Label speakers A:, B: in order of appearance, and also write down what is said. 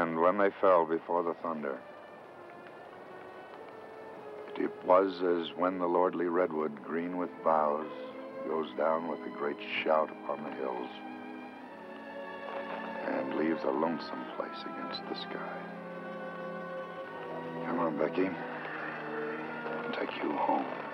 A: And when they fell before the thunder, it was as when the lordly redwood, green with boughs, goes down with a great shout upon the hills and leaves a lonesome place against the sky. Come on, Becky. I'll take you home.